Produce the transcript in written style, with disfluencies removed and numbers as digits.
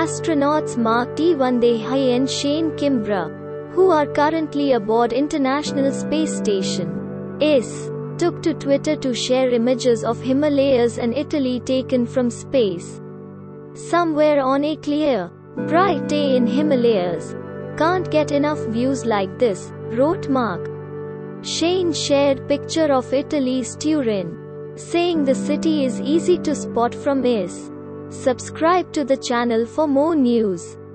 Astronauts Mark T. Vande and Shane Kimbrough, who are currently aboard International Space Station, ISS, took to Twitter to share images of Himalayas and Italy taken from space. "Somewhere on a clear, bright day in Himalayas. Can't get enough views like this," wrote Mark. Shane shared picture of Italy's Turin, saying the city is easy to spot from ISS. Subscribe to the channel for more news.